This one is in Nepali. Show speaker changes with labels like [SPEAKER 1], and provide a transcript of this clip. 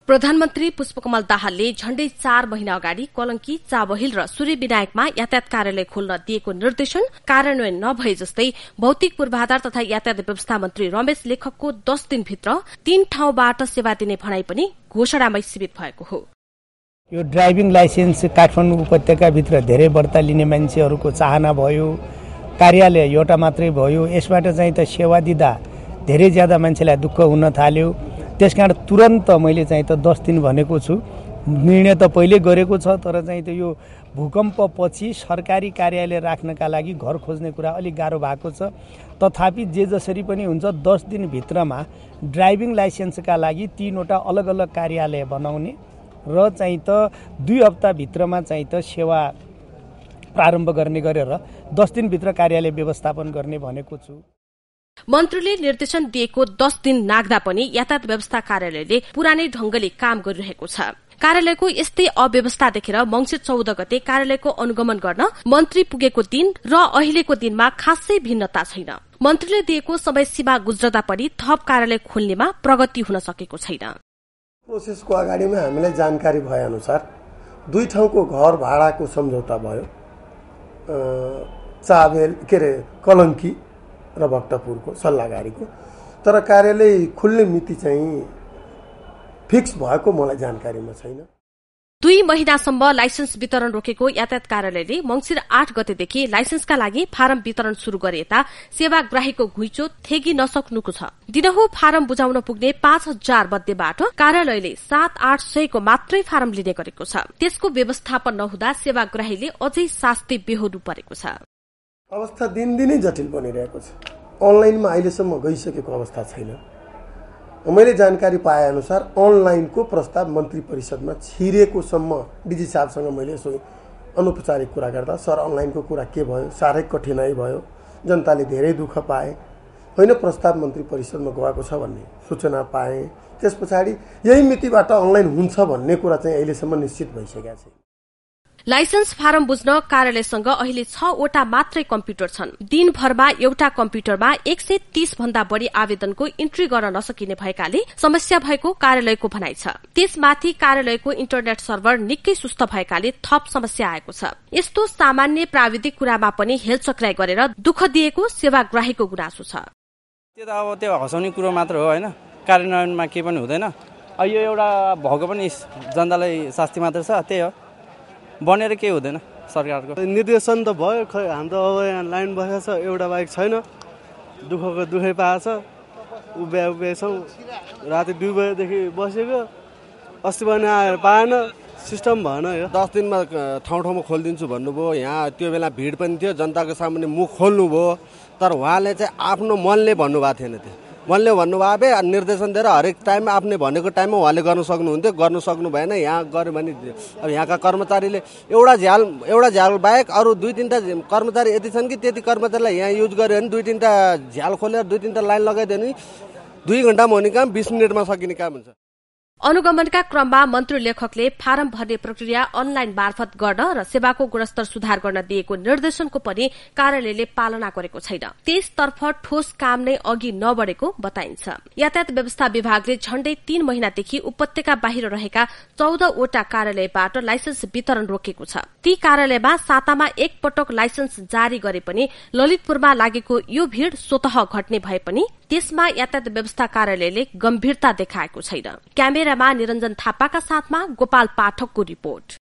[SPEAKER 1] प्रधानमन्त्री पुष्पकमल दाहालले झण्डै 4 महिना अगाडि कलंकी, चाबहिल र सूर्य विनायकमा यातायात कार्यालय खोल्न दिएको निर्देशन कार्यान्वयन नभए जस्तै भौतिक पूर्वाधार तथा यातायात व्यवस्था मन्त्री रमेश लेखकको 10 दिनभित्र 3 ठाउँबाट सेवा दिने भनाई पनि घोषणामै सीमित भएको हो।
[SPEAKER 2] यो ड्राइभिङ लाइसेन्स काठमाडौँ उपत्यकाभित्र धेरै बढ्ता लिने मान्छेहरूको चाहना भयो, कार्यालय एउटा मात्रै भयो। यसबाट चाहिँ त सेवा दिँदा धेरै ज्यादा मान्छेलाई दुःख हुन थाल्यो। त्यसकारण तुरन्त मैले चाहिँ त 10 दिन भनेको छु। निर्णय त पहिले गरेको छ, तर चाहिँ त यो भूकम्पपछि सरकारी कार्यालय राख्नका लागि घर खोज्ने कुरा अलिक गाह्रो भएको छ। तथापि जे जसरी पनि हुन्छ 10 दिनभित्रमा ड्राइभिङ लाइसेन्सका लागि 3 वटा अलग अलग कार्यालय बनाउने र चाहिँ त 2 हप्ताभित्रमा चाहिँ त सेवा प्रारम्भ गर्ने गरेर 10 दिनभित्र कार्यालय व्यवस्थापन गर्ने भनेको छु।
[SPEAKER 1] मन्त्रीले निर्देशन दिएको 10 दिन नाग्दा पनि यातायात व्यवस्था कार्यालयले पुरानै ढंगले काम गरिरहेको छ। कार्यालयको यस्तै अव्यवस्था देखेर मंसिर 14 गते कार्यालयको अनुगमन गर्न मन्त्री पुगेको दिन र अहिलेको दिनमा खासै भिन्नता छैन। मन्त्रीले दिएको समय सीमा गुज्रदा पनि थप कार्यालय खोल्नेमा प्रगति हुन सकेको छैन।
[SPEAKER 3] प्रोसेसको अगाडिमा हामीलाई जानकारी भए अनुसार 2 ठाउँको घर भाडाको सम्झौता भयो, चाबेल कलंकी र भक्तपुरको सल्लाहगारीको, तर कार्यालय खुल्ने मिति चाहिँ फिक्स भएको मलाई जानकारीमा छैन।
[SPEAKER 1] 2 महिनासम्म लाइसेन्स वितरण रोकेको यातायात कार्यालयले मंसिर 8 गतेदेखि लाइसेन्सका लागि फारम वितरण शुरू गरे यता सेवाग्राहीको घुइँचो थेगी नसक्नुको छ। दिनहु फारम बुझाउन पुग्ने 5000 मध्येबाट कार्यालयले 700-800 को मात्रै फारम लिने गरेको छ। त्यसको व्यवस्थापन नहुँदा सेवाग्राहीले अझै शास्ति बेहोर्नु परेको छ।
[SPEAKER 3] अवस्था दिनदिनै जटिल बनिरहेको छ। अनलाइनमा अहिलेसम्म गइसकेको अवस्था छैन। मैले जानकारी पाए अनुसार अनलाइनको प्रस्ताव मन्त्री परिषदमा छिरेको सम्म डिजी साहबसँग मैले यसो अनौपचारिक कुरा गर्दा सर अनलाइनको कुरा के भयो, साह्रै कठिनाई भयो, जनताले धेरै दुःख पाए, होइन प्रस्ताव मन्त्री परिषदमा गएको छ भन्ने सूचना पाए। त्यस पछाडि यही मितिबाट अनलाइन हुन्छ भन्ने कुरा चाहिँ अहिलेसम्म निश्चित भइसकेको छ।
[SPEAKER 1] लाइसेन्स फारम बुझ्न कार्यालयसँग अहिले 6 वटा मात्रै कम्प्युटर छन्। दिनभरमा एउटा कम्प्युटरमा 130 भन्दा बढ़ी आवेदनको इन्ट्री गर्न नसकिने भएकाले समस्या भएको कार्यालयको भनाइ छ। त्यसमाथि कार्यालयको इन्टरनेट सर्भर निकै सुस्त भएकाले थप समस्या आएको छ। यस्तो सामान्य प्राविधिक कुरामा पनि हेलचक्राइ गरेर दुःख दिएको सेवाग्राहीको गुनासो छ।
[SPEAKER 4] त्यो हँसाउने कुरो मात्र हो, होइन कार्यान्वयनमा केही पनि हुँदैन। यो एउटा भएको पनि जनतालाई शास्ति मात्र छ, त्यही हो, बनेर केही हुँदैन। सरकारको
[SPEAKER 5] निर्देशन त भयो, खै हामी त अब यहाँ लाइन बसेको छ, एउटा बाइक छैन, दुःखको दुःखै पाएको छ। उभ्या छौँ, राति 2 बजेदेखि बसेको, अस्ति पनि आएर पाएन, सिस्टम भएन। यो
[SPEAKER 6] 10 दिनमा ठाउँ ठाउँमा खोलिदिन्छु भन्नुभयो। यहाँ त्यो बेला भिड पनि थियो, जनताको सामुन्ने मुख खोल्नुभयो, तर उहाँले चाहिँ आफ्नो मनले भन्नुभएको थिएन। त्यो मनले भन्नुभयो भए निर्देशन दिएर हरेक टाइममा आफ्नै भनेको टाइममा उहाँले गर्न सक्नुहुन्थ्यो, गर्नु सक्नु भएन। यहाँ गर्यो भने अब यहाँका कर्मचारीले एउटा झ्याल बाहेक अरू 2-3टा कर्मचारी यति छन् कि त्यति कर्मचारीलाई यहाँ युज गर्यो भने 2-3टा झ्याल खोलेर 2-3टा लाइन लगाइदियो भने 2 घण्टामा हुने काम 20 मिनटमा सकिने काम हुन्छ।
[SPEAKER 1] अनुगमनका क्रममा मन्त्री लेखकले फारम भर्ने प्रक्रिया अनलाइन मार्फत गर्न र सेवाको गुणस्तर सुधार गर्न दिएको निर्देशनको पनि कार्यालयले पालना गरेको छैन। त्यसतर्फ ठोस काम नै अघि नबढेको बताइन्छ। यातायात व्यवस्था विभागले झण्डै 3 महिनादेखि उपत्यका बाहिर रहेका 14 वटा कार्यालयबाट लाइसेन्स वितरण रोकेको छ। ती कार्यालयमा सातामा एक पटक लाइसेन्स जारी गरे पनि ललितपुरमा लागेको यो भीड़ स्वतः घट्ने भए पनि त्यसमा यातायात व्यवस्था कार्यालयले गम्भीरता देखाएको छैन। क्यामेरामा निरञ्जन थापाका साथमा गोपाल पाठकको रिपोर्ट।